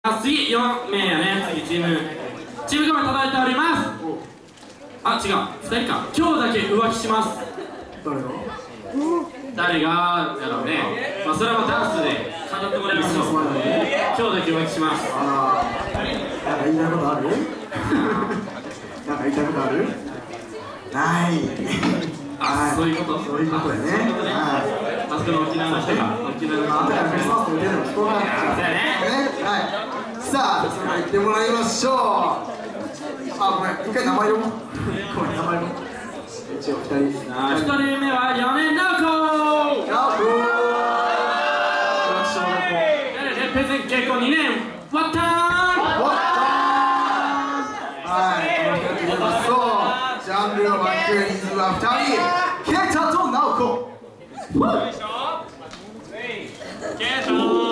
次4名やね。次チーム画面叩いております。あ、違う、2人か。今日だけ浮気します。誰がやろうね。まあそれはダンスで語ってもらいましょう。今日だけ浮気します。 なんか言いたいことある？なんか言いたいことある？ない。 あ、そういうこと。 そういうことやね。 あそこの沖縄の人が沖縄の人がクリスマスの腕でも聞こえなかったね。はい。さあ、それでは行ってもらいましょう。あ、ごめん、一回名前読もう。ごめん、名前読もう。一応2人。 1人目は米直子。レペゼン結婚2年わったー。 はい、この2人と言いますとジャンルのバックエンズは2人、ケイタとナオコ。 ケイタ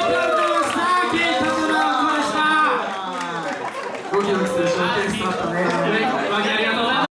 ドキドキするショーケースだったね。